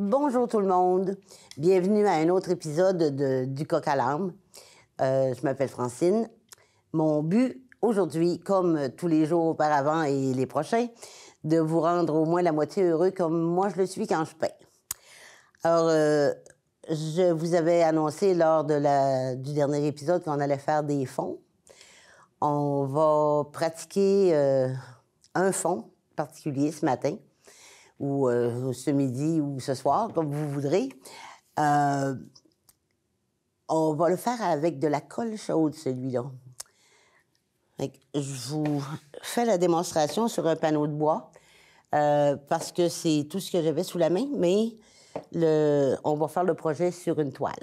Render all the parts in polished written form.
Bonjour tout le monde. Bienvenue à un autre épisode du Coq à l'âme. Je m'appelle Francine. Mon but aujourd'hui, comme tous les jours auparavant et les prochains, de vous rendre au moins la moitié heureux comme moi je le suis quand je peins. Alors, je vous avais annoncé lors du dernier épisode qu'on allait faire des fonds. On va pratiquer un fond particulier ce matin, ou ce midi, ou ce soir, comme vous voudrez. On va le faire avec de la colle chaude, celui-là. Je vous fais la démonstration sur un panneau de bois, parce que c'est tout ce que j'avais sous la main, mais on va faire le projet sur une toile.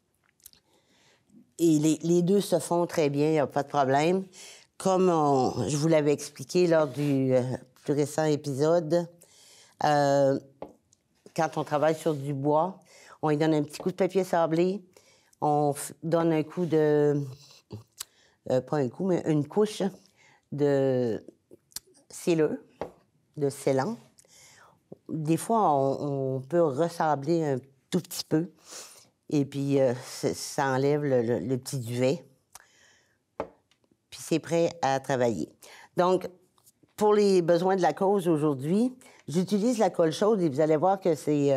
Et les deux se font très bien, il n'y a pas de problème. Comme je vous l'avais expliqué lors du plus récent épisode, quand on travaille sur du bois, on lui donne un petit coup de papier sablé, on donne un coup de... pas un coup, mais une couche de scelleur, de scellant. Des fois, on peut ressabler un tout petit peu, et puis ça enlève le petit duvet. Puis c'est prêt à travailler. Donc, pour les besoins de la cause aujourd'hui, j'utilise la colle chaude et vous allez voir que c'est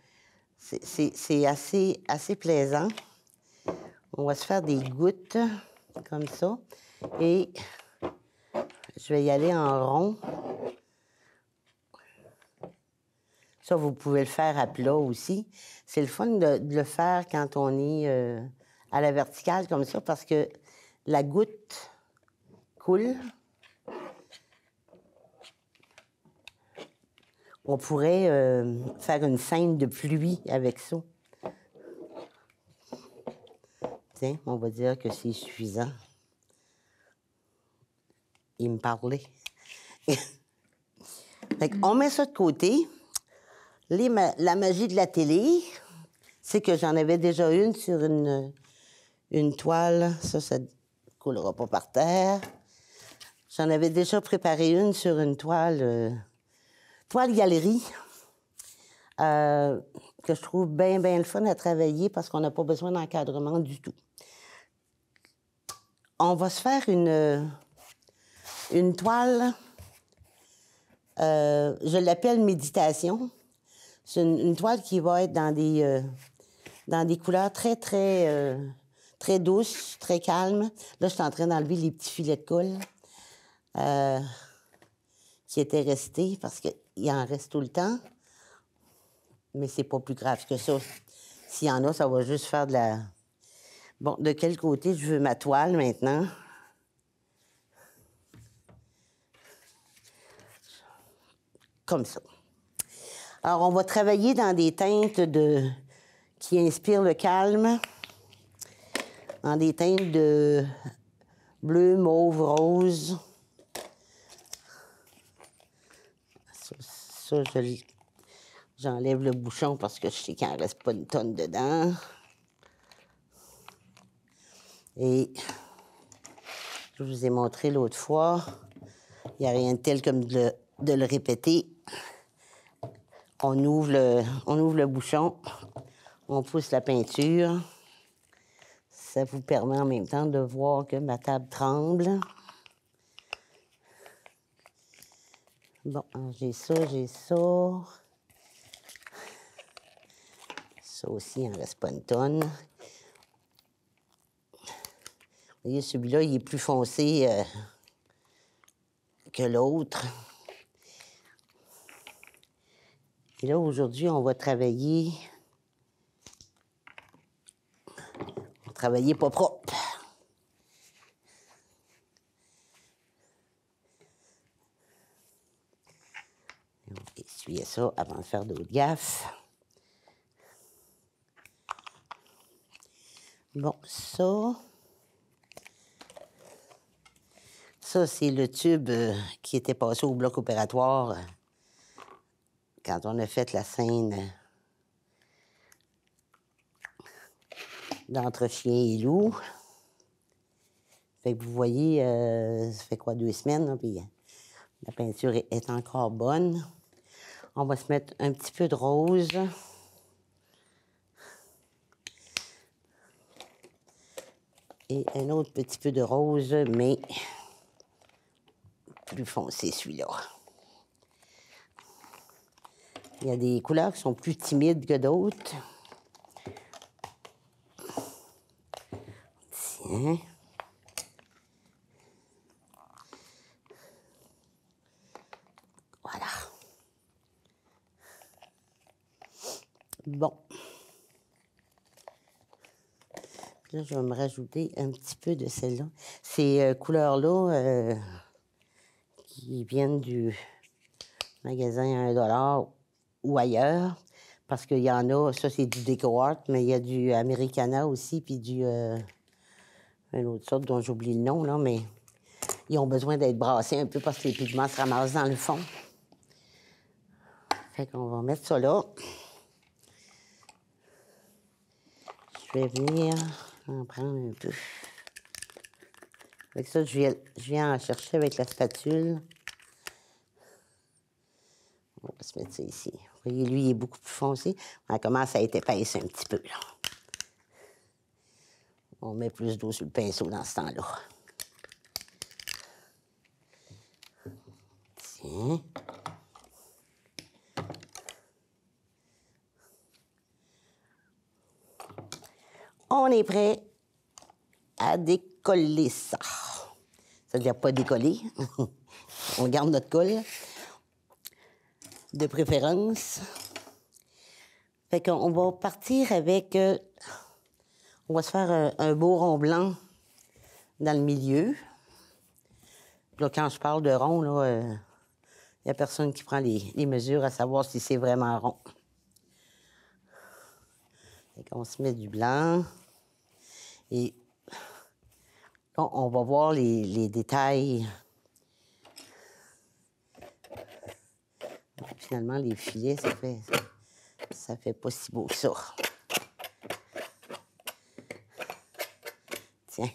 assez plaisant. On va se faire des gouttes comme ça. Et je vais y aller en rond. Ça, vous pouvez le faire à plat aussi. C'est le fun de le faire quand on est à la verticale comme ça parce que la goutte coule. On pourrait faire une scène de pluie avec ça. Tiens, on va dire que c'est suffisant. Il me parlait. On met ça de côté. La magie de la télé, c'est que j'en avais déjà une sur une toile. Ça ne coulera pas par terre. J'en avais déjà préparé une sur une toile galerie, que je trouve bien le fun à travailler parce qu'on n'a pas besoin d'encadrement du tout. On va se faire une toile, je l'appelle méditation. C'est une toile qui va être dans des couleurs très douces, très calmes. Là, je suis en train d'enlever les petits filets de colle qui étaient restés parce qu'il en reste tout le temps. Mais c'est pas plus grave que ça. S'il y en a, ça va juste faire de la... Bon, de quel côté je veux ma toile maintenant? Comme ça. Alors, on va travailler dans des teintes qui inspirent le calme, dans des teintes de bleu, mauve, rose. Ça j'enlève le bouchon parce que je sais qu'il n'en reste pas une tonne dedans. Et je vous ai montré l'autre fois, il n'y a rien de tel comme de le répéter. On ouvre le bouchon, on pousse la peinture. Ça vous permet en même temps de voir que ma table tremble. Bon, j'ai ça. Ça aussi, il n'en reste pas une tonne. Vous voyez, celui-là, il est plus foncé que l'autre. Et là, aujourd'hui, on va travailler... On va travailler pas propre. On va essuyer ça avant de faire d'autres gaffes. Bon, ça, c'est le tube qui était passé au bloc opératoire quand on a fait la scène d'entre chien et loup. Fait que vous voyez, ça fait quoi, 2 semaines, là, puis la peinture est encore bonne. On va se mettre un petit peu de rose. Et un autre petit peu de rose, mais plus foncé, celui-là. Il y a des couleurs qui sont plus timides que d'autres. Tiens. Voilà. Bon. Là, je vais me rajouter un petit peu de celle-là. Ces couleurs-là qui viennent du magasin à 1 $ ou ailleurs, parce qu'il y en a, ça c'est du Déco Art, mais il y a du Americana aussi, puis une autre sorte dont j'oublie le nom, là, mais ils ont besoin d'être brassés un peu parce que les pigments se ramassent dans le fond. Fait qu'on va mettre ça là. Je vais venir en prendre un peu. Avec ça, je viens en chercher avec la spatule. On va se mettre ça ici. Vous voyez, lui, il est beaucoup plus foncé. On commence à être épaisse un petit peu, là. On met plus d'eau sur le pinceau dans ce temps-là. Tiens. On est prêt à décoller ça. C'est-à-dire pas décoller. On garde notre colle. De préférence. Fait qu'on va partir avec... on va se faire un beau rond blanc dans le milieu. Là, quand je parle de rond, là, il n'y a personne qui prend les mesures à savoir si c'est vraiment rond. Fait qu'on se met du blanc. Et là, on va voir les détails. Finalement, les filets, ça fait pas si beau que ça. Tiens.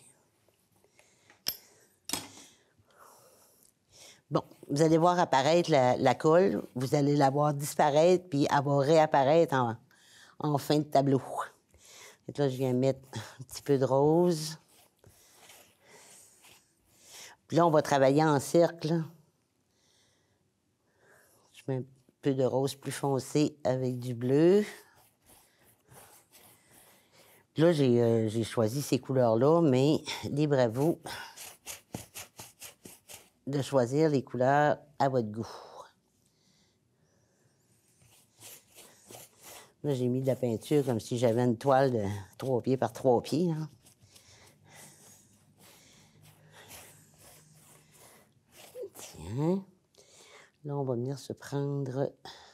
Bon, vous allez voir apparaître la colle, vous allez la voir disparaître, puis elle va réapparaître en fin de tableau. Et là, je viens mettre un petit peu de rose. Puis là, on va travailler en cercle. Je mets un peu de rose plus foncé avec du bleu. Puis là, j'ai choisi ces couleurs-là, mais libre à vous de choisir les couleurs à votre goût. Là, j'ai mis de la peinture comme si j'avais une toile de 3 pieds par 3 pieds. Là. Tiens. Là, on va venir se prendre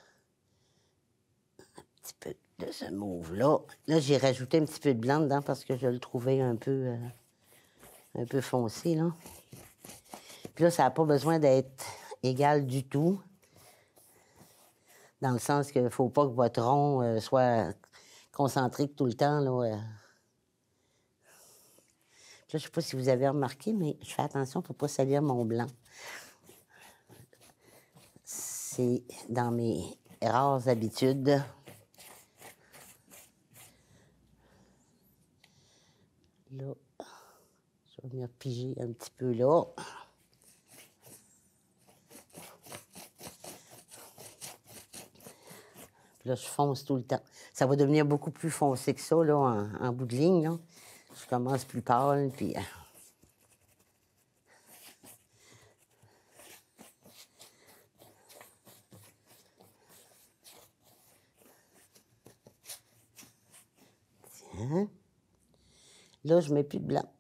un petit peu de ce mauve-là. Là, j'ai rajouté un petit peu de blanc dedans parce que je le trouvais un peu foncé, là. Puis là, ça n'a pas besoin d'être égal du tout. Dans le sens qu'il ne faut pas que votre rond soit concentrique tout le temps, là. Puis là, je ne sais pas si vous avez remarqué, mais je fais attention pour ne pas salir mon blanc. C'est dans mes rares habitudes. Là, je vais venir piger un petit peu là. Puis là, je fonce tout le temps. Ça va devenir beaucoup plus foncé que ça, là, en bout de ligne, là. Je commence plus pâle, puis... Tiens. Là, je mets plus de blanc.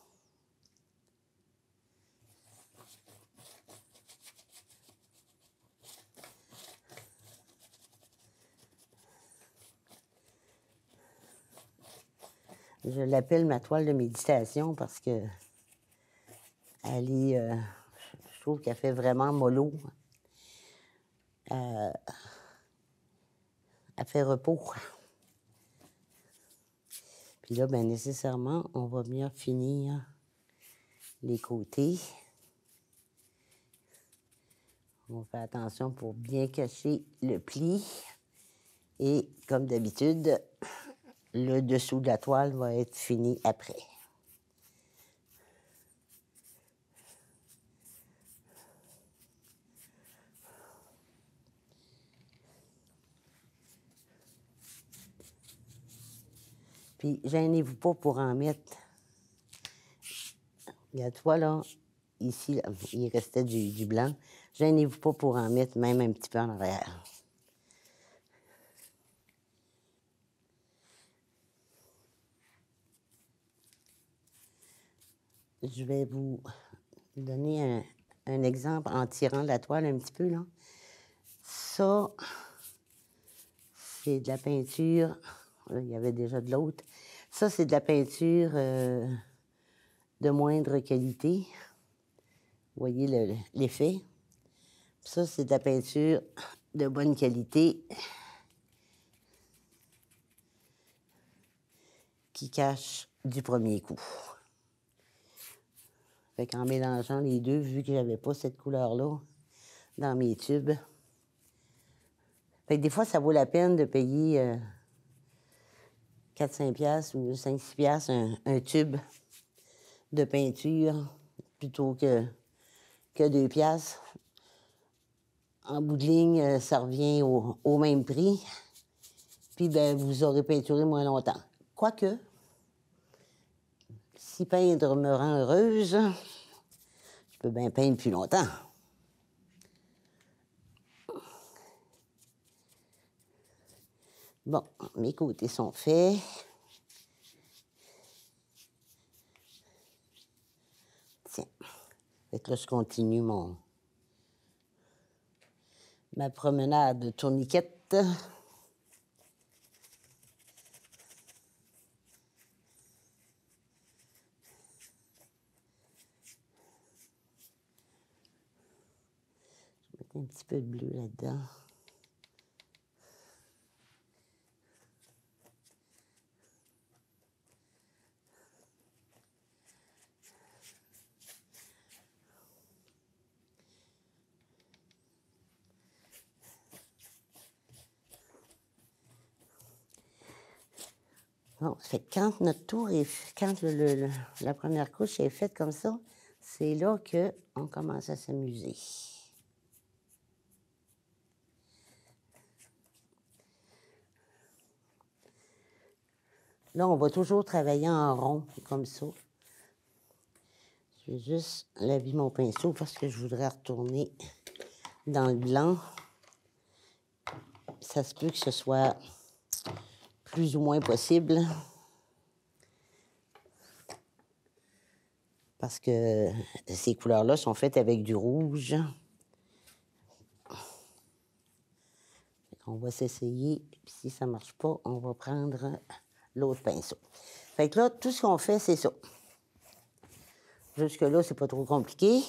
Je l'appelle ma toile de méditation parce que elle est, je trouve qu'elle fait vraiment mollo. Elle fait repos. Puis là, bien nécessairement, on va venir finir les côtés. On fait attention pour bien cacher le pli. Et comme d'habitude, le dessous de la toile va être fini après. Puis, gênez-vous pas pour en mettre. Regarde, toi, là, ici, là, il restait du blanc. Gênez-vous pas pour en mettre même un petit peu en arrière. Je vais vous donner un exemple en tirant la toile un petit peu, là. Ça, c'est de la peinture. Là, il y avait déjà de l'autre. Ça, c'est de la peinture de moindre qualité. Vous voyez l'effet. Ça, c'est de la peinture de bonne qualité qui cache du premier coup. Fait qu'en mélangeant les deux, vu que j'avais pas cette couleur-là dans mes tubes, fait que des fois, ça vaut la peine de payer 4-5 piastres ou 5-6 piastres un tube de peinture plutôt que 2 piastres. En bout de ligne, ça revient au même prix. Puis, ben, vous aurez peinturé moins longtemps. Quoique, si peindre me rend heureuse, je peux bien peindre plus longtemps. Bon, mes côtés sont faits. Tiens. Fait que là, je continue ma promenade tourniquette. Je vais mettre un petit peu de bleu là-dedans. Bon, fait que quand notre tour est... Quand la première couche est faite comme ça, c'est là qu'on commence à s'amuser. Là, on va toujours travailler en rond, comme ça. Je vais juste laver mon pinceau parce que je voudrais retourner dans le blanc. Ça se peut que ce soit plus ou moins possible. Parce que ces couleurs-là sont faites avec du rouge. On va s'essayer. Puis si ça ne marche pas, on va prendre l'autre pinceau. Fait que là, tout ce qu'on fait, c'est ça. Jusque-là, c'est pas trop compliqué.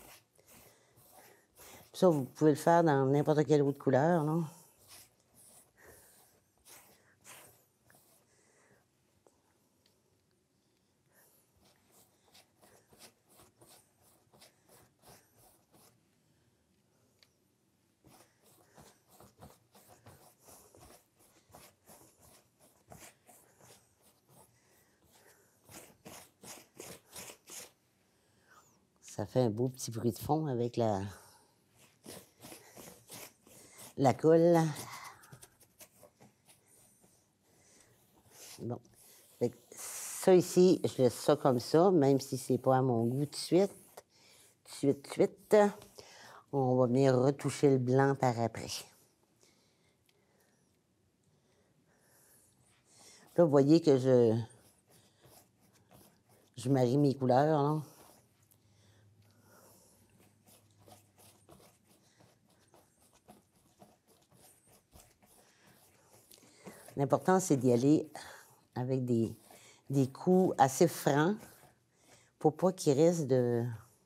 Puis ça, vous pouvez le faire dans n'importe quelle autre couleur, là. Ça fait un beau petit bruit de fond avec la colle. Bon. Fait que ça ici, je laisse ça comme ça, même si c'est pas à mon goût tout de suite. Tout de suite. On va venir retoucher le blanc par après. Là, vous voyez que je marie mes couleurs, là. L'important, c'est d'y aller avec des coups assez francs pour pas qu'il reste de...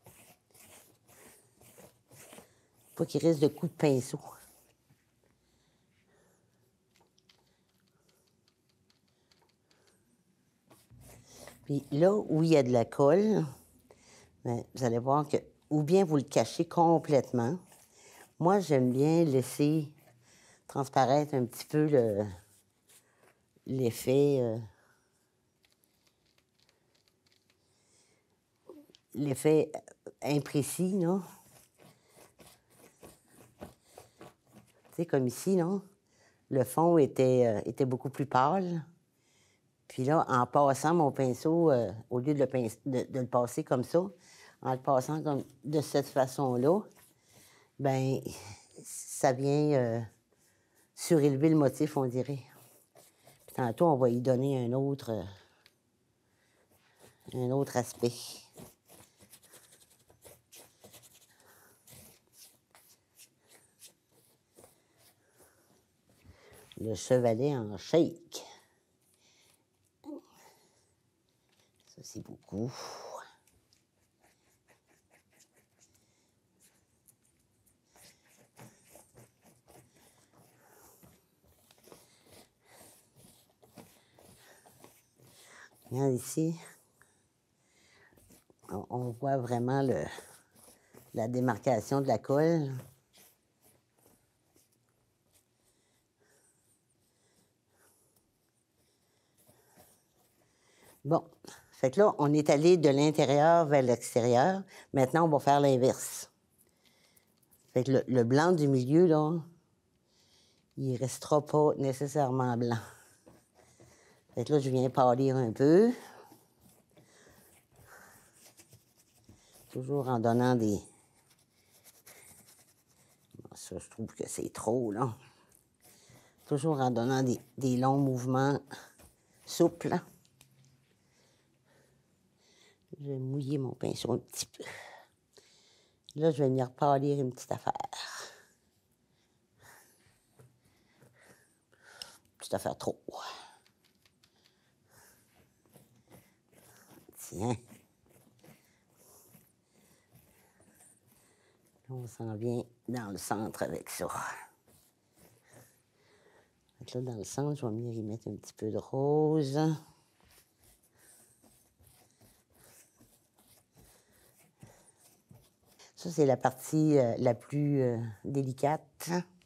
Pas qu'il reste de coups de pinceau. Puis là où il y a de la colle, bien, vous allez voir que, ou bien vous le cachez complètement. Moi, j'aime bien laisser transparaître un petit peu l'effet imprécis, là. Tu sais, comme ici, là, le fond était beaucoup plus pâle. Puis là, en passant mon pinceau, au lieu de le passer comme ça, en le passant comme de cette façon-là, ben ça vient surélever le motif, on dirait. Puis tantôt, on va y donner un autre aspect. Le chevalet en shake. Ça, c'est beaucoup. Regarde ici. On voit vraiment la démarcation de la colle. Bon, fait que là, on est allé de l'intérieur vers l'extérieur. Maintenant, on va faire l'inverse. Fait que le blanc du milieu, là, il restera pas nécessairement blanc. Fait que là, je viens pâlir un peu. Toujours en donnant des... Bon, ça, je trouve que c'est trop, là. Toujours en donnant des longs mouvements souples. Je vais mouiller mon pinceau un petit peu. Là, je vais venir pâlir une petite affaire. Petite affaire trop. Tiens. On s'en vient dans le centre avec ça. Donc là, dans le centre, je vais venir y mettre un petit peu de rose. Ça, c'est la partie la plus délicate.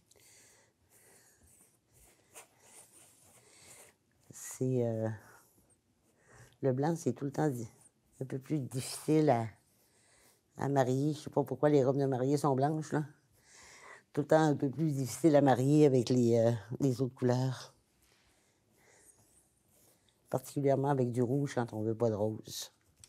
C'est... le blanc, c'est tout le temps un peu plus difficile à marier. Je sais pas pourquoi les robes de mariée sont blanches, là. Tout le temps un peu plus difficile à marier avec les autres couleurs. Particulièrement avec du rouge quand on veut pas de rose.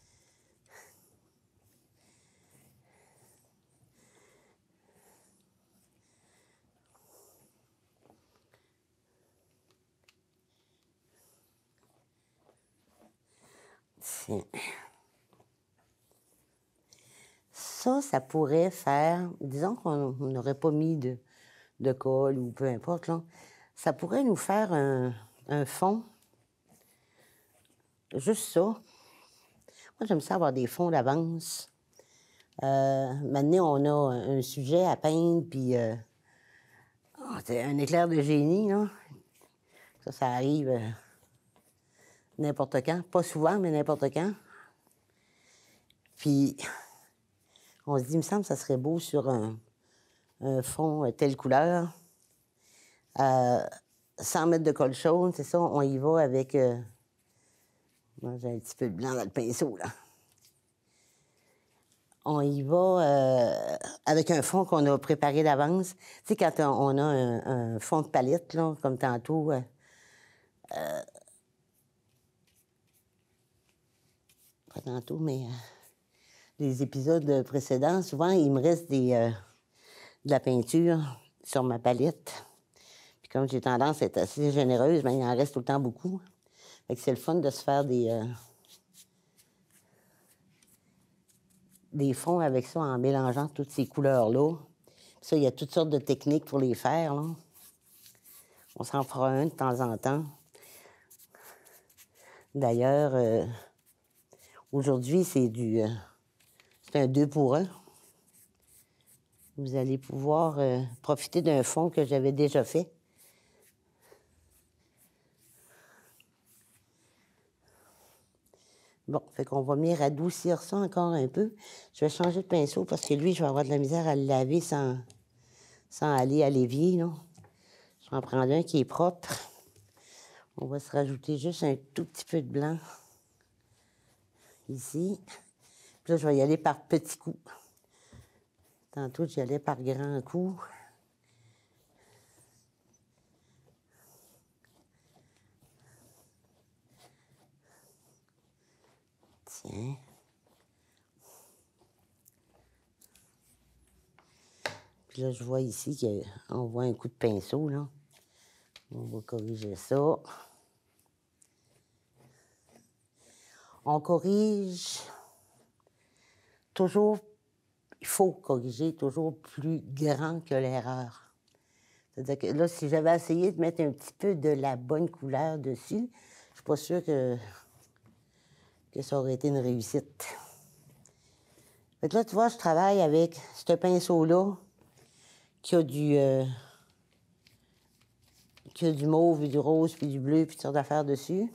Tiens. Ça pourrait faire... Disons qu'on n'aurait pas mis de colle ou peu importe, là. Ça pourrait nous faire un fond. Juste ça. Moi, j'aime ça avoir des fonds d'avance. Maintenant, on a un sujet à peindre, puis c'est un éclair de génie, là. Ça arrive n'importe quand. Pas souvent, mais n'importe quand. Puis, on se dit, il me semble que ça serait beau sur un fond telle couleur. Sans mettre de colle chaude, c'est ça, on y va avec... moi, j'ai un petit peu de blanc dans le pinceau, là. On y va avec un fond qu'on a préparé d'avance. Tu sais, quand on a un fond de palette, là, comme tantôt... pas tantôt, mais les épisodes précédents, souvent, il me reste de la peinture sur ma palette. Puis comme j'ai tendance à être assez généreuse, bien, il en reste tout le temps beaucoup. Fait que c'est le fun de se faire des fonds avec ça en mélangeant toutes ces couleurs-là. Ça, il y a toutes sortes de techniques pour les faire, là. On s'en fera un de temps en temps. D'ailleurs, aujourd'hui, c'est un 2 pour 1. Vous allez pouvoir profiter d'un fond que j'avais déjà fait. Bon, fait qu'on va venir adoucir ça encore un peu. Je vais changer de pinceau parce que lui, je vais avoir de la misère à le laver sans aller à l'évier, là. Je vais en prendre un qui est propre. On va se rajouter juste un tout petit peu de blanc ici. Puis là, je vais y aller par petits coups. Tantôt, j'y allais par grands coups. Hein? Puis là, je vois ici qu'on voit un coup de pinceau, là. On va corriger ça. On corrige toujours, il faut corriger toujours plus grand que l'erreur. C'est-à-dire que là, si j'avais essayé de mettre un petit peu de la bonne couleur dessus, je suis pas sûre que ça aurait été une réussite. Fait que là, tu vois, je travaille avec ce pinceau-là qui a du mauve, et du rose, puis du bleu, puis toutes sortes d'affaires dessus.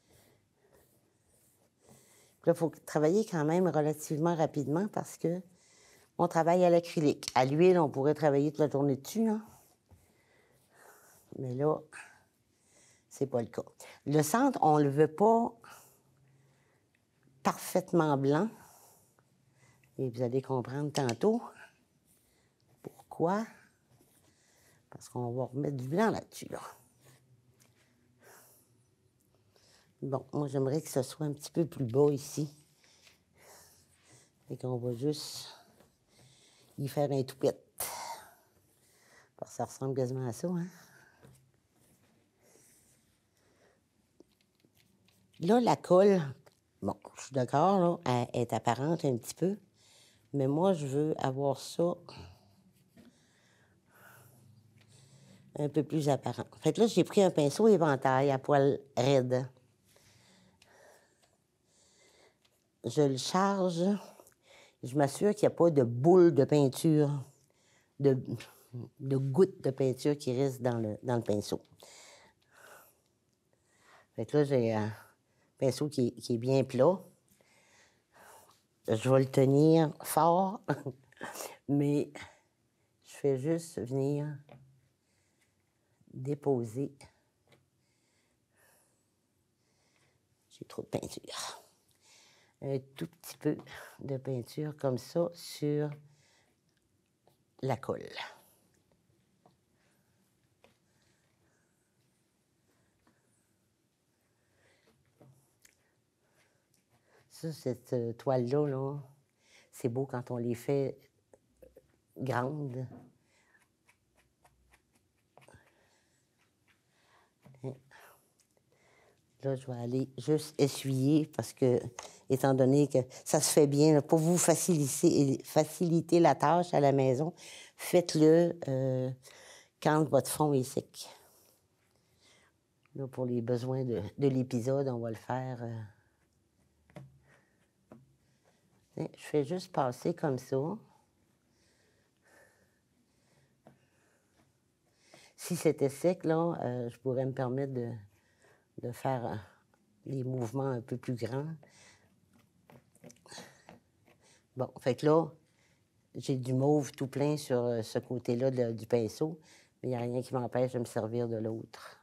Puis là, il faut travailler quand même relativement rapidement parce que on travaille à l'acrylique. À l'huile, on pourrait travailler toute la journée dessus, là. Mais là, c'est pas le cas. Le centre, on le veut pas parfaitement blanc. Et vous allez comprendre tantôt pourquoi. Parce qu'on va remettre du blanc là-dessus, là. Bon, moi, j'aimerais que ce soit un petit peu plus bas ici. Et qu'on va juste y faire un toupette. Parce que ça ressemble quasiment à ça, hein? Là, la colle, bon, je suis d'accord, là, elle est apparente un petit peu. Mais moi, je veux avoir ça un peu plus apparent. Fait que là, j'ai pris un pinceau éventail à poil raide. Je le charge. Je m'assure qu'il n'y a pas de boule de peinture, de gouttes de peinture qui restent dans le pinceau. Fait que là, j'ai un pinceau qui est bien plat. Je vais le tenir fort, mais je fais juste venir déposer. J'ai trop de peinture. Un tout petit peu de peinture comme ça sur la colle. Ça, cette toile-là, là, c'est beau quand on les fait grandes. Là, je vais aller juste essuyer parce que, étant donné que ça se fait bien, là, pour vous faciliter la tâche à la maison, faites-le quand votre fond est sec. Là, pour les besoins de l'épisode, on va le faire. Je fais juste passer comme ça. Si c'était sec, là, je pourrais me permettre de faire les mouvements un peu plus grands. Bon, fait que là, j'ai du mauve tout plein sur ce côté-là du pinceau, mais il n'y a rien qui m'empêche de me servir de l'autre.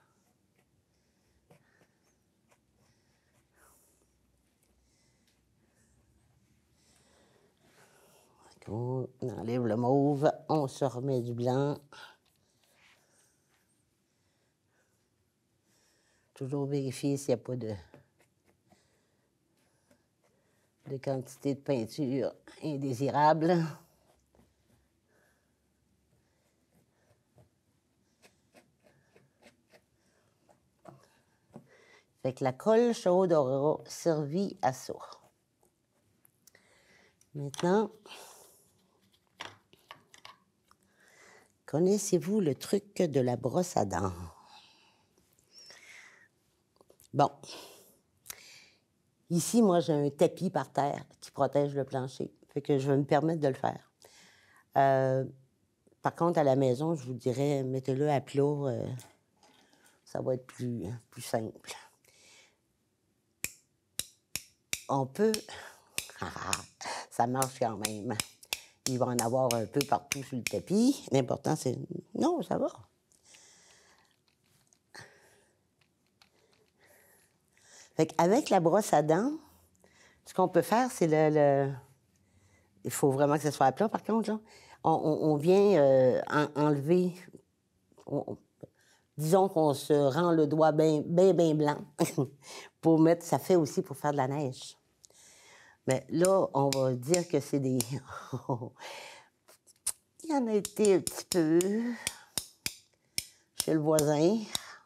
On enlève le mauve, on se remet du blanc. Toujours vérifier s'il n'y a pas de quantité de peinture indésirable. Fait que la colle chaude aura servi à ça. Maintenant, connaissez-vous le truc de la brosse à dents? Bon. Ici, moi, j'ai un tapis par terre qui protège le plancher. Fait que je vais me permettre de le faire. Par contre, à la maison, je vous dirais, mettez-le à plat. Ça va être plus simple. On peut... ça marche quand même. Il va en avoir un peu partout sur le tapis. L'important, c'est... Non, ça va. Fait qu'avec la brosse à dents, ce qu'on peut faire, c'est Il faut vraiment que ça soit à plat, par contre, là. On vient enlever... Disons qu'on se rend le doigt bien blanc pour mettre... Ça fait aussi pour faire de la neige. Mais là, on va dire que c'est des... Il y en a été un petit peu chez le voisin.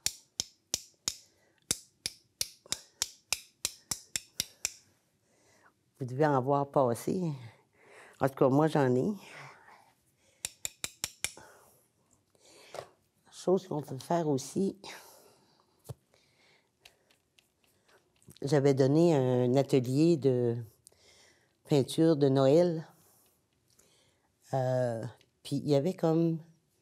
Vous devez en voir passer. En tout cas, moi, j'en ai. Chose qu'on peut faire aussi. J'avais donné un atelier de peinture de Noël. Puis il y avait comme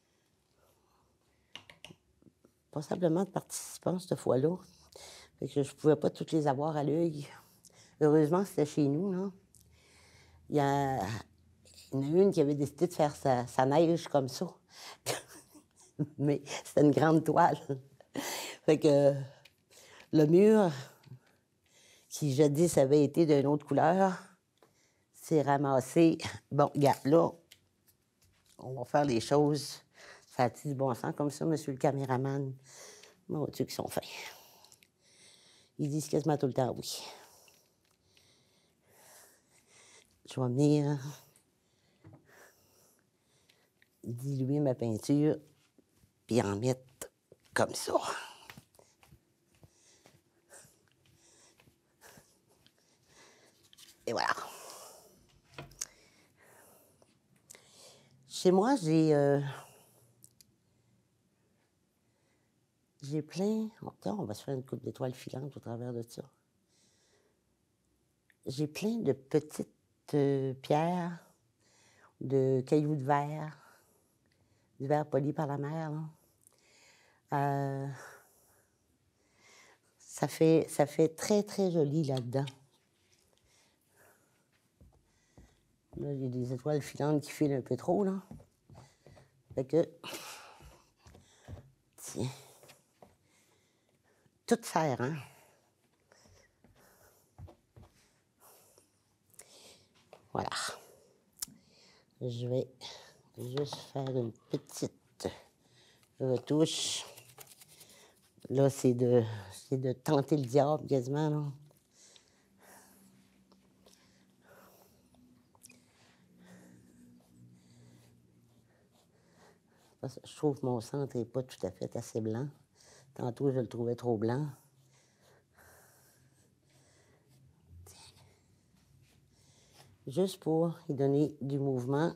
passablement de participants cette fois-là. Fait que je ne pouvais pas toutes les avoir à l'œil. Heureusement, c'était chez nous, là. Il y en a une qui avait décidé de faire sa neige comme ça. Mais c'était une grande toile. Fait que le mur, qui jadis avait été d'une autre couleur, s'est ramassé. Bon, regarde, là, on va faire les choses. Ça a-tu du bon sens comme ça, monsieur le caméraman? Mon Dieu, qu'ils sont fins. Ils disent quasiment tout le temps oui. Je vais venir diluer ma peinture puis en mettre comme ça. Et voilà. Chez moi, j'ai plein... On va se faire une coupe d'étoiles filantes au travers de ça. J'ai plein de petites pierres, de cailloux de verre, du verre poli par la mer, là. Ça fait très, très joli là-dedans. Là, il y a des étoiles filantes qui filent un peu trop, là. Fait que... Tiens. Tout sert, hein? Voilà. Je vais juste faire une petite retouche. Là, c'est de tenter le diable quasiment, là. Parce que je trouve que mon centre n'est pas tout à fait assez blanc. Tantôt, je le trouvais trop blanc. Juste pour y donner du mouvement.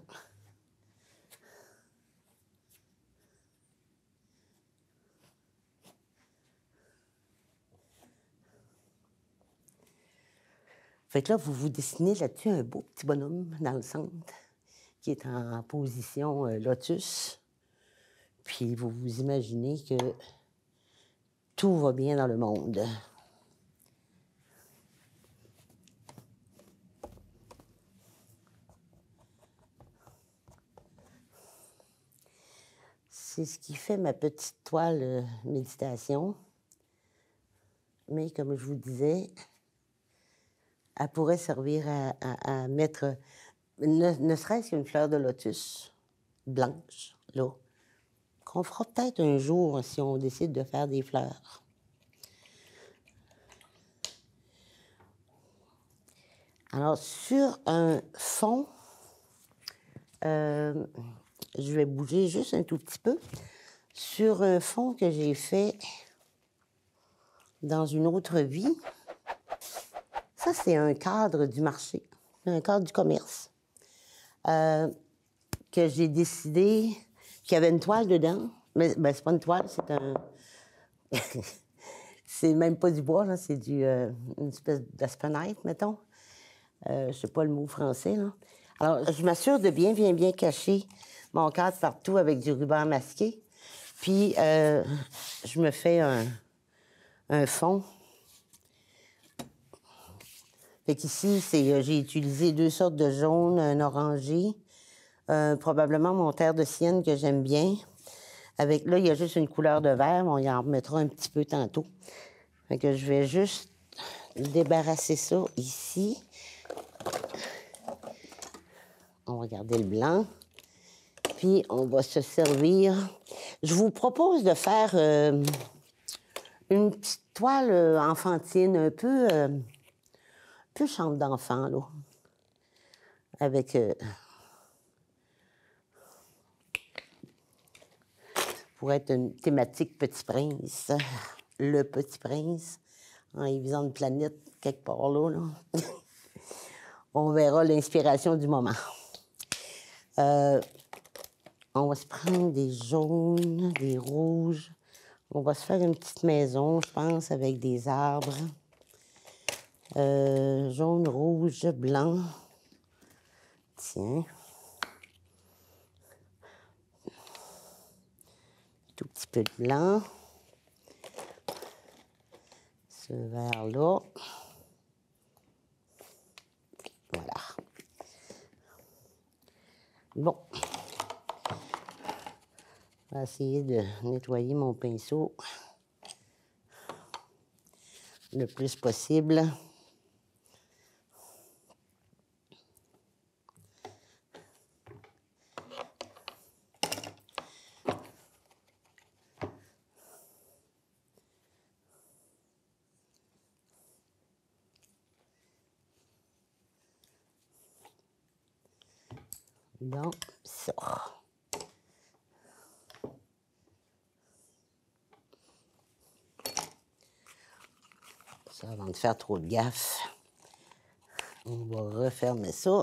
Fait que là, vous vous dessinez là-dessus un beau petit bonhomme dans le centre qui est en position lotus. Puis vous vous imaginez que tout va bien dans le monde. C'est ce qui fait ma petite toile méditation. Mais comme je vous disais, elle pourrait servir à mettre, ne serait-ce qu'une fleur de lotus blanche, là, qu'on fera peut-être un jour si on décide de faire des fleurs. Alors, sur un fond, je vais bouger juste un tout petit peu. Sur un fond que j'ai fait dans une autre vie, ça, c'est un cadre du marché, un cadre du commerce, que j'ai décidé qu'il y avait une toile dedans. Mais ben, c'est pas une toile, c'est un... c'est même pas du bois, là, c'est une espèce d'aspenite, mettons. Je sais pas le mot français, là. Alors, je m'assure de bien cacher mon cadre partout avec du ruban masqué. Puis, je me fais un fond. Fait qu'ici, j'ai utilisé 2 sortes de jaune, un orangé, probablement mon terre de sienne que j'aime bien. Avec, là, il y a juste une couleur de vert, on y en remettra un petit peu tantôt. Fait que je vais juste débarrasser ça ici. On va garder le blanc. Puis, on va se servir... Je vous propose de faire une petite toile enfantine, un peu peu chambre d'enfant, là. Avec... pour être une thématique Petit Prince. Le Petit Prince. En y visant une planète quelque part là, là. On verra l'inspiration du moment. On va se prendre des jaunes, des rouges. On va se faire une petite maison, je pense, avec des arbres. Jaune, rouge, blanc. Tiens. Tout petit peu de blanc. Ce vert-là. Voilà. Bon. Je vais essayer de nettoyer mon pinceau le plus possible. Donc, ça. Ça, avant de faire trop de gaffe, on va refermer ça.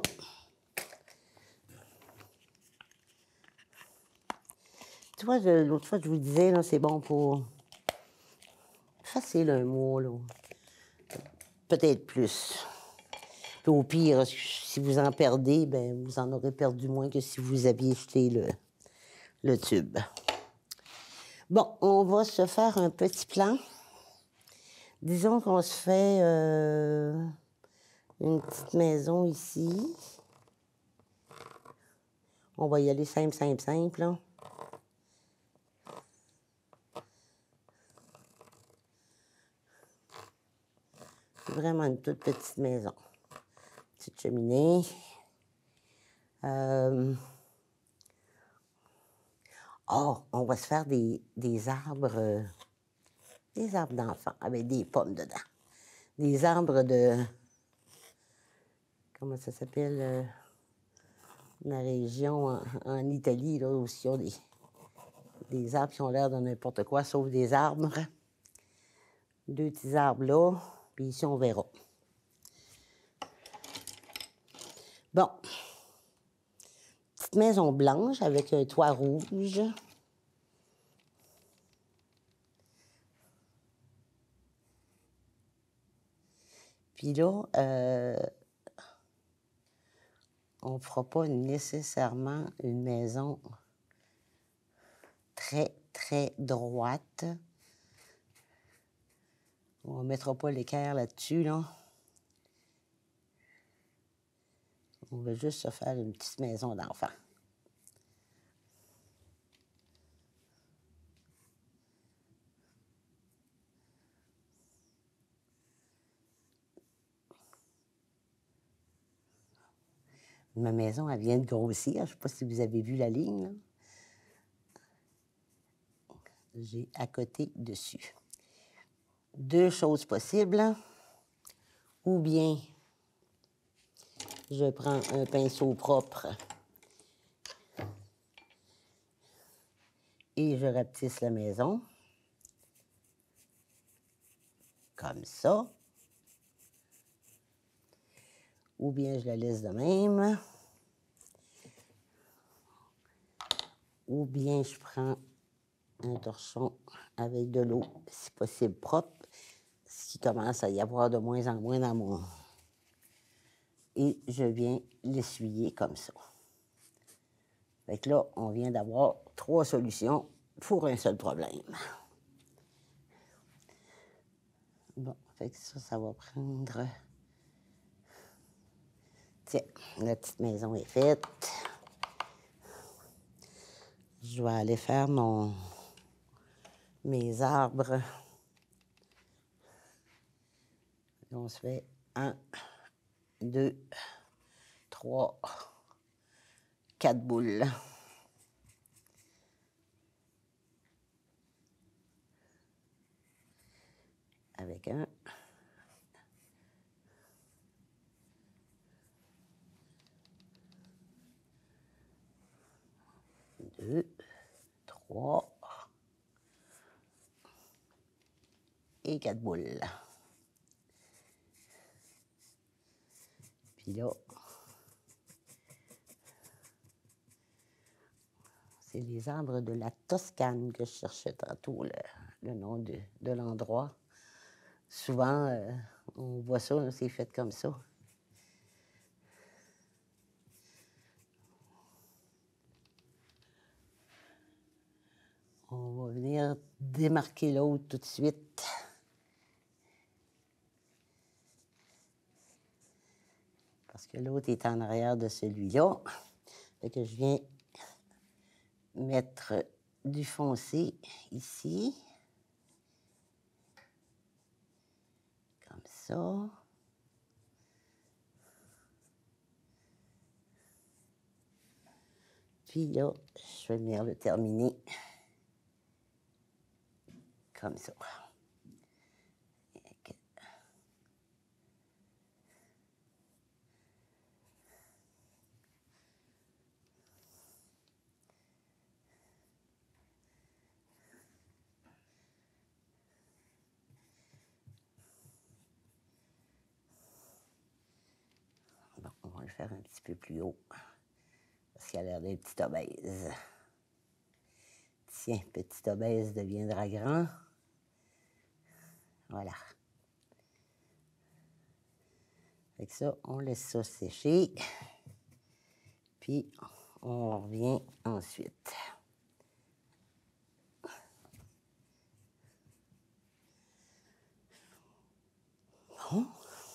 Tu vois, l'autre fois, je vous disais, là, c'est bon pour facile un mois, là. Peut-être plus. Puis au pire, si vous en perdez, ben vous en aurez perdu moins que si vous aviez jeté le tube. Bon, on va se faire un petit plan. Disons qu'on se fait une petite maison ici. On va y aller simple, simple, simple, là. Vraiment une toute petite maison. Petite cheminée. Oh, on va se faire des arbres d'enfants avec des pommes dedans. Des arbres de... Comment ça s'appelle? La région en Italie, là, où il y a des arbres qui ont l'air de n'importe quoi, sauf des arbres. 2 petits arbres là, puis ici, on verra. Bon. Petite maison blanche avec un toit rouge. Puis là, on ne fera pas nécessairement une maison très, très droite. On ne mettra pas l'équerre là-dessus, là. On va juste se faire une petite maison d'enfant. Ma maison, elle vient de grossir. Je ne sais pas si vous avez vu la ligne, là. J'ai à côté dessus. 2 choses possibles. Ou bien, je prends un pinceau propre et je rapetisse la maison. Comme ça. Ou bien je la laisse de même. Ou bien je prends un torchon avec de l'eau, si possible propre, ce qui commence à y avoir de moins en moins dans mon... Et je viens l'essuyer comme ça. Fait que là, on vient d'avoir 3 solutions pour un seul problème. Bon, fait que ça va prendre... Tiens, la petite maison est faite. Je vais aller faire mes arbres. On se fait 1, 2, 3, 4 boules. Avec 1, 3 et 4 boules. Puis là, c'est les arbres de la Toscane que je cherchais tantôt, le nom de l'endroit. Souvent, on voit ça, là, c'est fait comme ça. On va venir démarquer l'autre tout de suite. Parce que l'autre est en arrière de celui-là. Fait que je viens mettre du foncé ici. Comme ça. Puis là, je vais venir le terminer comme ça. Bon, on va le faire un petit peu plus haut. Parce qu'il a l'air d'un petit obèse. Tiens, petit obèse deviendra grand. Voilà. Fait que ça, on laisse ça sécher. Puis, on revient ensuite. Bon.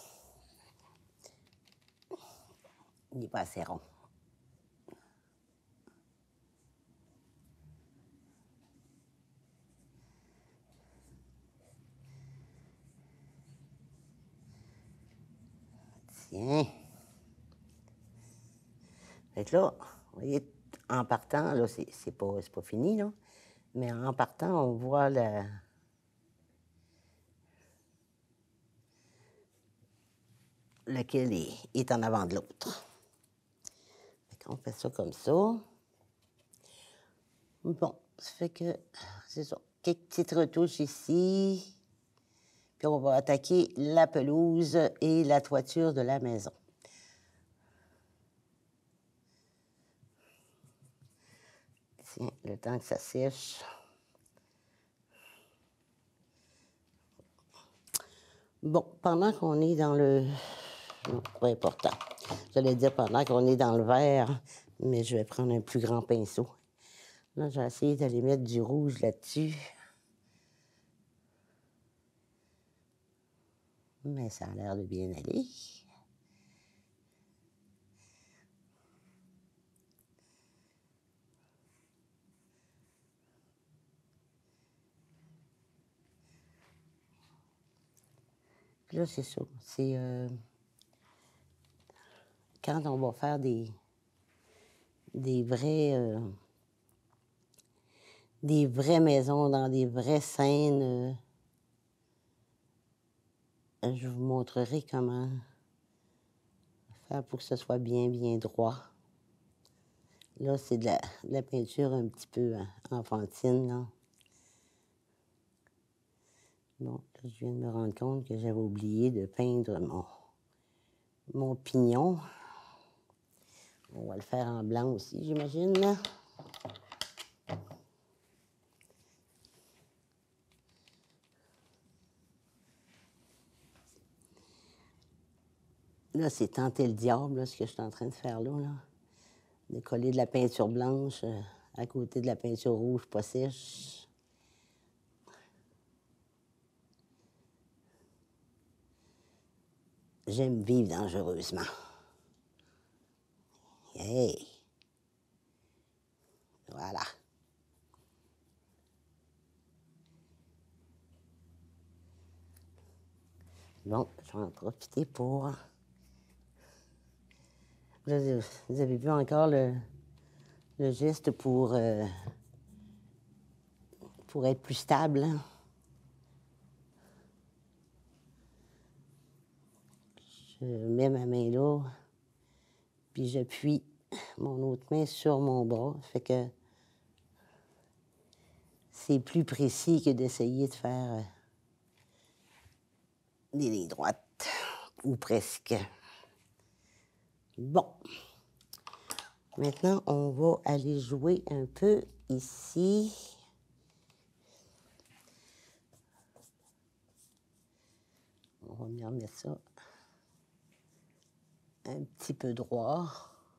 Il n'est pas assez rond. Tiens. Fait que là, vous voyez, en partant, là, c'est pas fini, là. Mais en partant, on voit lequel est en avant de l'autre. Fait qu'on fait ça comme ça. Bon, ça fait que, c'est ça. Quelques petites retouches ici. Puis on va attaquer la pelouse et la toiture de la maison. Tiens, le temps que ça sèche. Bon, pendant qu'on est dans le... Non, pas important. J'allais dire pendant qu'on est dans le verre, mais je vais prendre un plus grand pinceau. Là, j'ai essayé d'aller mettre du rouge là-dessus. Mais ça a l'air de bien aller. Puis là, c'est ça. C'est quand on va faire des vraies maisons dans des vraies scènes, je vous montrerai comment faire pour que ce soit bien, bien droit. Là, c'est de la peinture un petit peu enfantine, là. Bon, là, je viens de me rendre compte que j'avais oublié de peindre mon pignon. On va le faire en blanc aussi, j'imagine, là. Là, c'est tenter le diable, là, ce que je suis en train de faire là. De coller de la peinture blanche à côté de la peinture rouge pas sèche. J'aime vivre dangereusement. Hey! Voilà. Bon, je vais en profiter pour... Là, vous avez vu encore le geste pour être plus stable. Hein? Je mets ma main là, puis j'appuie mon autre main sur mon bras. Fait que c'est plus précis que d'essayer de faire des lignes droites, ou presque. Bon. Maintenant, on va aller jouer un peu ici. On va venir mettre ça un petit peu droit.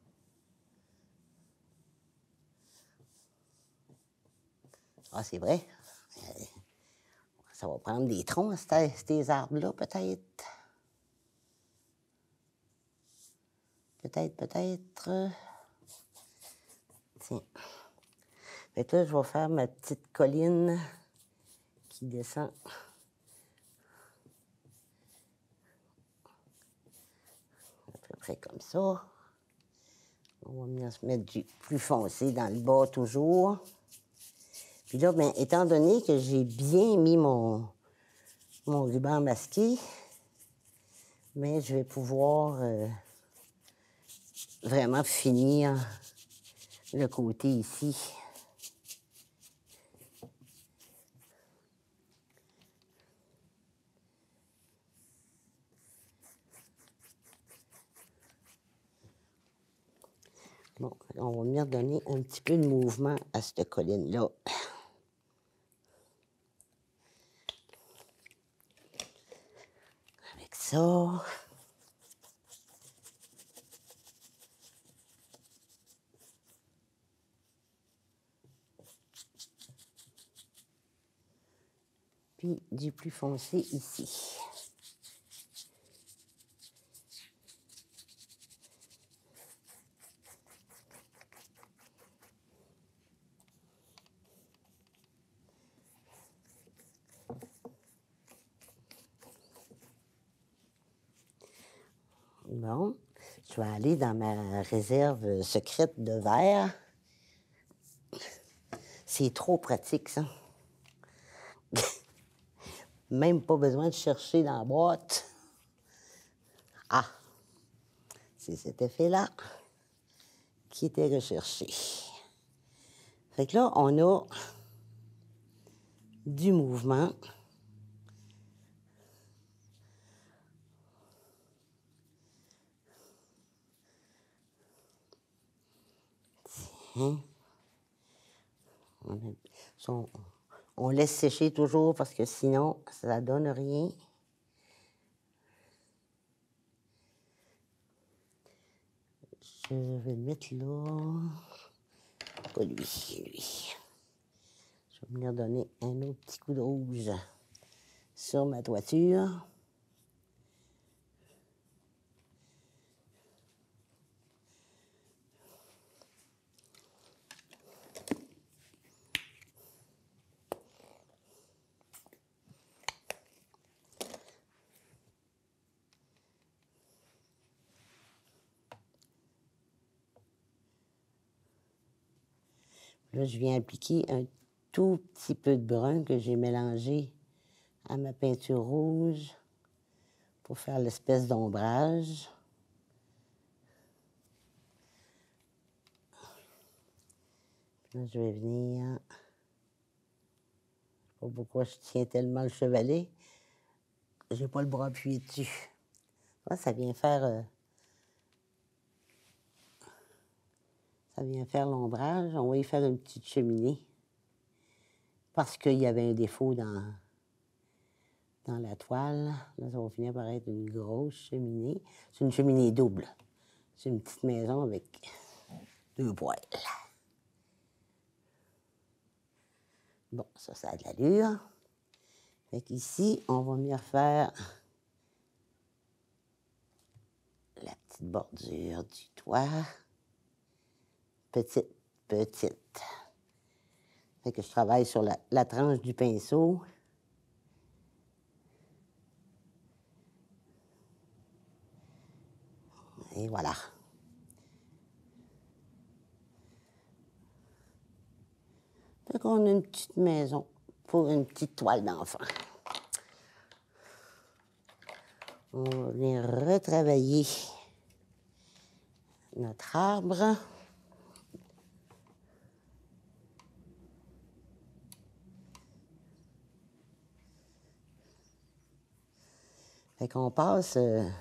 Ah, c'est vrai. Ça va prendre des troncs, ces arbres-là, peut-être. Peut-être. Tiens. Fait que là, je vais faire ma petite colline qui descend. À peu près comme ça. On va venir se mettre du plus foncé dans le bas toujours. Puis là, bien, étant donné que j'ai bien mis mon ruban masqué, mais je vais pouvoir vraiment finir le côté ici. Bon, on va venir donner un petit peu de mouvement à cette colline-là. Avec ça. Puis du plus foncé ici. Bon, je vais aller dans ma réserve secrète de verre. C'est trop pratique, ça. Même pas besoin de chercher dans la boîte. Ah, c'est cet effet-là qui était recherché. Fait que là, on a du mouvement. Tiens. On laisse sécher toujours parce que sinon, ça donne rien. Je vais le mettre là. Pas lui, lui. Je vais venir donner un autre petit coup de rouge sur ma toiture. Là, je viens appliquer un tout petit peu de brun que j'ai mélangé à ma peinture rouge pour faire l'espèce d'ombrage. Là, je vais venir... Je ne sais pas pourquoi je tiens tellement le chevalet. J'ai pas le bras appuyé dessus. Là, ça vient faire... Ça vient faire l'ombrage. On va y faire une petite cheminée. Parce qu'il y avait un défaut dans la toile. Là, ça va finir par être une grosse cheminée. C'est une cheminée double. C'est une petite maison avec 2 poêles. Bon, ça a de l'allure. Fait qu'ici, on va venir faire la petite bordure du toit. Petite. Fait que je travaille sur la tranche du pinceau. Et voilà. Fait qu'on a une petite maison pour une petite toile d'enfant. On va venir retravailler notre arbre. Fait qu'on passe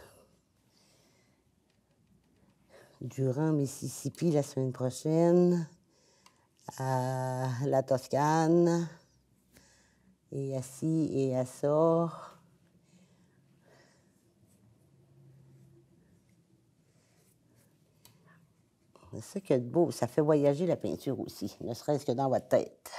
durant Mississippi la semaine prochaine, à la Toscane, et à ci et à ça. C'est ça qui est beau, ça fait voyager la peinture aussi, ne serait-ce que dans votre tête.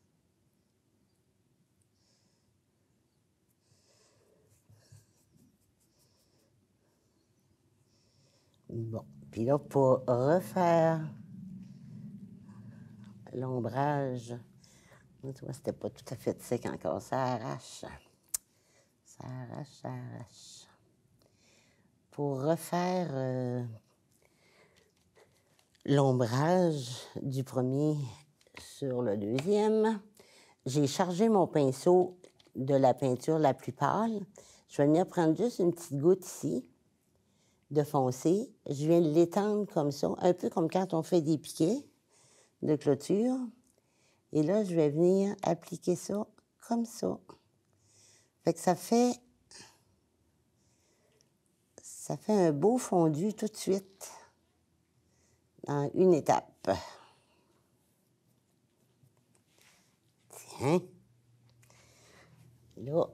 Bon, puis là, pour refaire l'ombrage, tu vois, c'était pas tout à fait sec encore, ça arrache. Ça arrache, ça arrache. Pour refaire l'ombrage du premier sur le deuxième, j'ai chargé mon pinceau de la peinture la plus pâle. Je vais venir prendre juste une petite goutte ici de foncé. Je viens l'étendre comme ça, un peu comme quand on fait des piquets de clôture. Et là, je vais venir appliquer ça comme ça. Fait que ça fait un beau fondu tout de suite en une étape. Tiens. Là.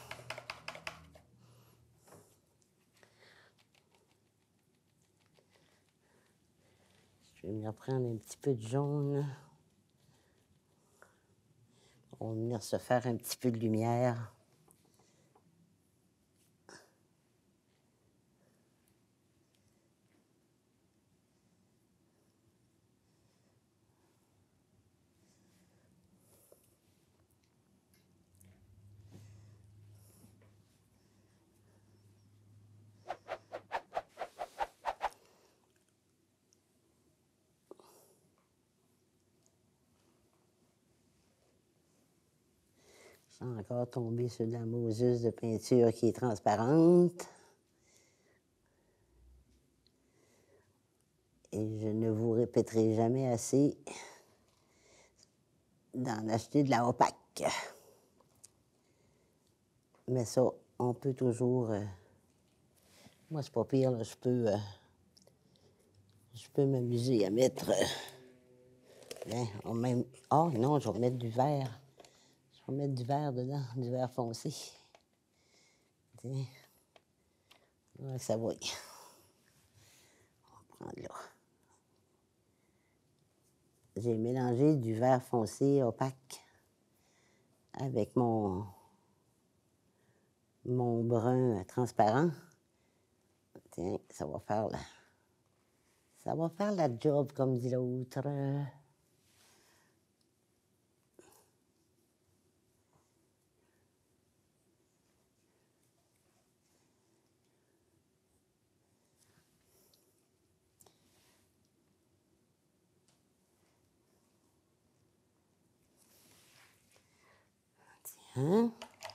Je vais venir prendre un petit peu de jaune. On va venir se faire un petit peu de lumière. J'ai encore tombé sur de la mousseuse de peinture qui est transparente. Et je ne vous répéterai jamais assez d'en acheter de la opaque. Mais ça, on peut toujours... moi, c'est pas pire, là, je peux m'amuser à mettre... même... Oh non, je vais mettre du vert. Je vais mettre du vert dedans, du vert foncé. Tiens. Ouais, ça va. On va prendre là. J'ai mélangé du vert foncé opaque avec mon brun transparent. Tiens, ça va faire la job, comme dit l'autre. Tiens.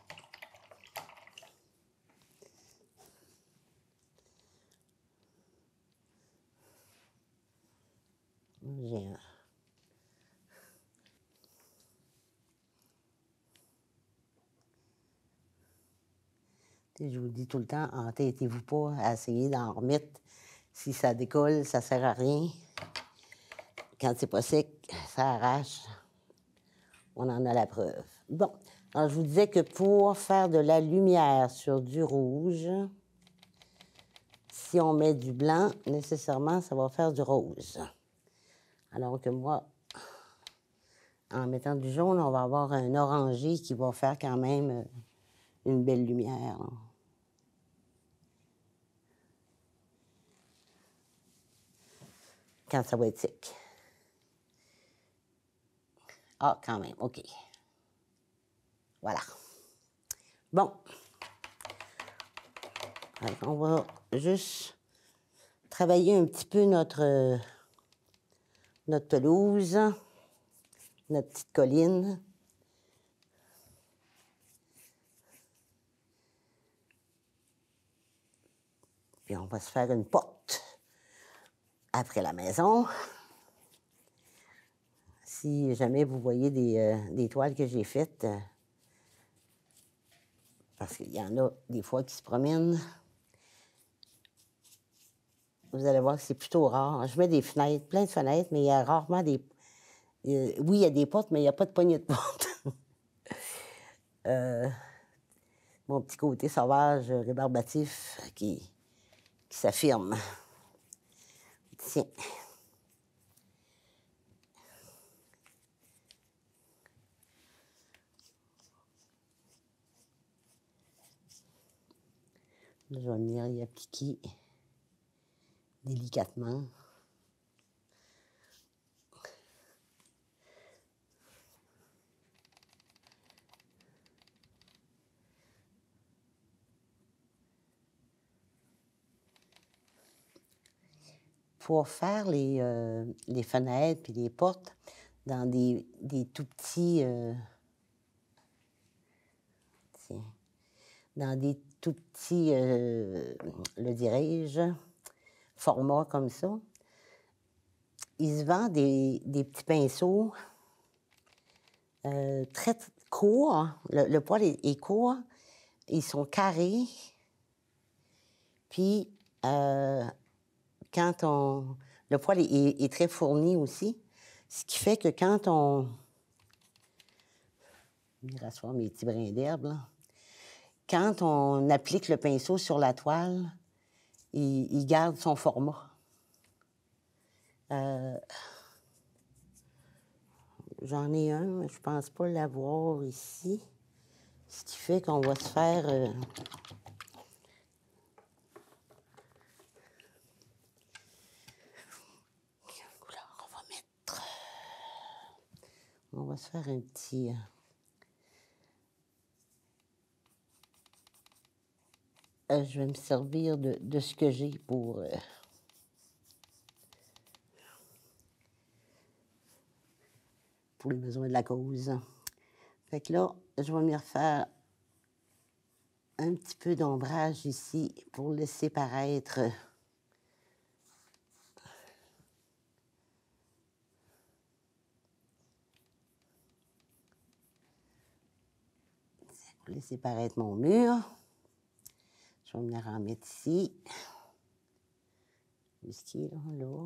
J'ai un... Je vous dis tout le temps, entêtez-vous pas à essayer d'en remettre. Si ça décolle, ça sert à rien. Quand c'est pas sec, ça arrache. On en a la preuve. Bon, alors je vous disais que pour faire de la lumière sur du rouge, si on met du blanc, nécessairement, ça va faire du rose. Alors que moi, en mettant du jaune, on va avoir un orangé qui va faire quand même une belle lumière. Quand ça va être sec. Ah, quand même, OK. Voilà. Bon. Alors, on va juste travailler un petit peu notre pelouse, notre petite colline. Puis on va se faire une porte après la maison. Si jamais vous voyez des toiles que j'ai faites, Parce qu'il y en a des fois qui se promènent. Vous allez voir que c'est plutôt rare. Je mets des fenêtres, plein de fenêtres, mais il y a rarement des... oui, il y a des portes, mais il n'y a pas de poignée de porte. Mon petit côté sauvage, rébarbatif, qui s'affirme. Tiens. Là, je vais venir y appliquer délicatement. Pour faire les fenêtres et les portes dans des tout petits... tiens, dans des tout petits, le dirais-je, formats comme ça, il se vend des petits pinceaux très courts. Le poil est court. Ils sont carrés. Puis, quand on... Le poil est très fourni aussi. Ce qui fait que quand on... Je vais rasseoir mes petits brins d'herbe, là. Quand on applique le pinceau sur la toile, il garde son format. J'en ai un, mais je pense pas l'avoir ici. Ce qui fait qu'on va se faire... On va se faire un petit... je vais me servir de ce que j'ai pour les besoins de la cause. Fait que là, je vais m'y refaire un petit peu d'ombrage ici pour laisser paraître mon mur. Je vais venir en mettre ici. Ici, là.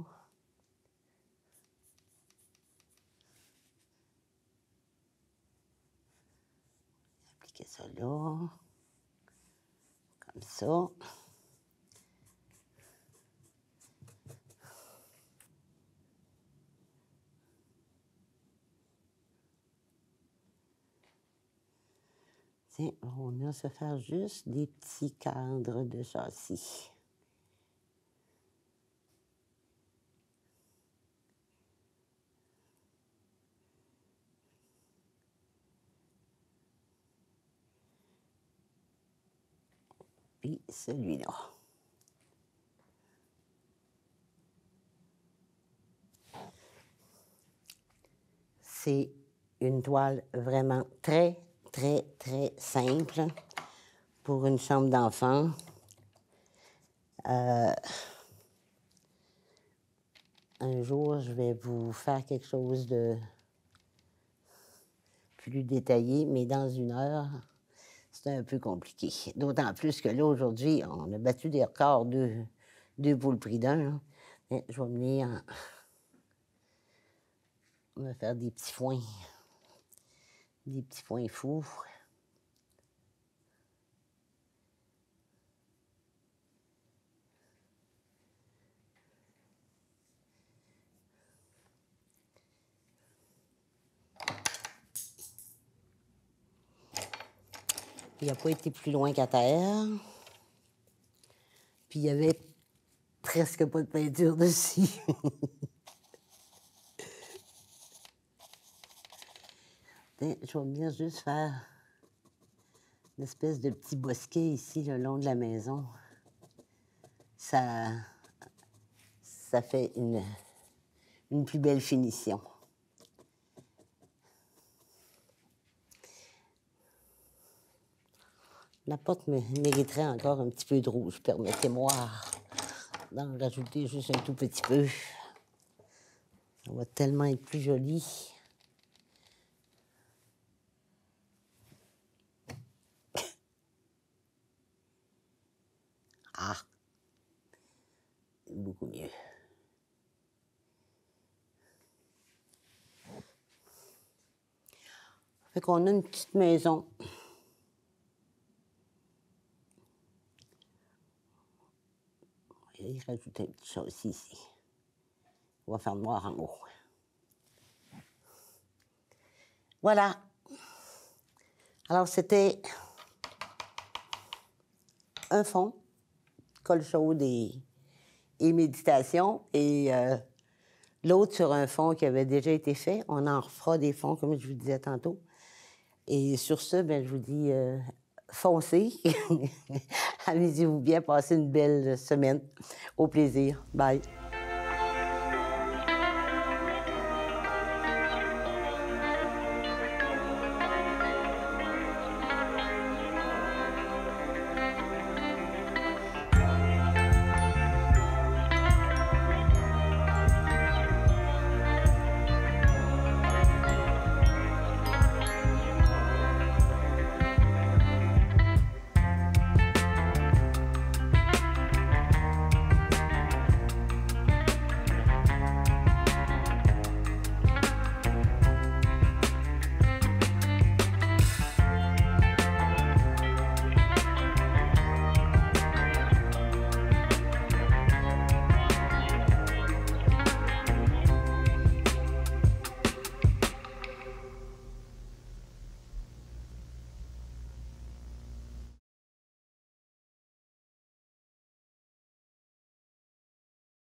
Appliquer ça là. Comme ça. Tiens, on va se faire juste des petits cadres de châssis. Puis celui-là. C'est une toile vraiment très, très, très simple pour une chambre d'enfant. Un jour, je vais vous faire quelque chose de plus détaillé, mais dans une heure, c'est un peu compliqué. D'autant plus que là, aujourd'hui, on a battu des records, deux pour le prix d'un. Je vais venir me faire des petits foins fous. Il n'a pas été plus loin qu'à terre. Puis il y avait presque pas de peinture dessus. Je vais venir juste faire une espèce de petit bosquet ici, le long de la maison. Ça fait une plus belle finition. La porte mériterait encore un petit peu de rouge. Permettez-moi d'en rajouter juste un tout petit peu. Ça va tellement être plus joli. beaucoup mieux. Fait qu'on a une petite maison. On va y rajouter un petit chat aussi ici. On va faire noir en haut. Voilà. Alors, c'était un fond, colle chaude et méditation, et l'autre sur un fond qui avait déjà été fait. On en refera des fonds, comme je vous disais tantôt. Et sur ce, ben, je vous dis foncez. Amusez-vous bien, passez une belle semaine. Au plaisir. Bye.